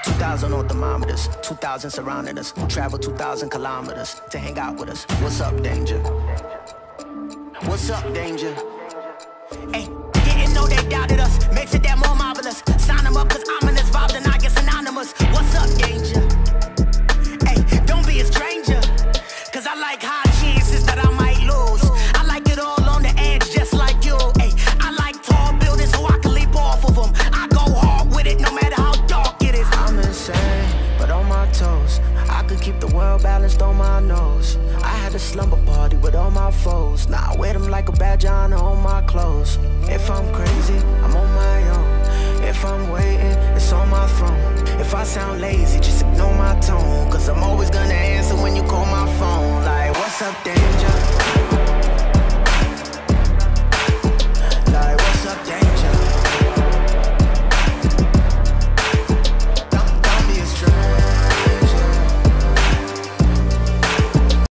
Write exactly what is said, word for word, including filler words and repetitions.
two thousand on thermometers, two thousand surrounding us. Travel two thousand kilometers to hang out with us. What's up, danger? What's up, danger? Hey, didn't know they doubted us. Makes it that more marvelous. Sign them up, cause ominous vibes and I get synonymous. What's up, danger? Hey, don't be a stranger. Cause I like high chances that I might lose. I like it all on the edge, just like you. Hey, I like tall buildings so I can leap off of them. I go hard with it, no matter how dark it is. I'm insane, but on my toes. I could keep the world balanced on my nose. I had a slumber party with all my foes. Now I wear them like a badge of honor on my clothes. If I'm crazy, I'm on my own. If I'm waiting, it's on my throne. If I sound lazy, just ignore my tone. Cause I'm always gonna answer when you call my phone. Like, what's up, danger?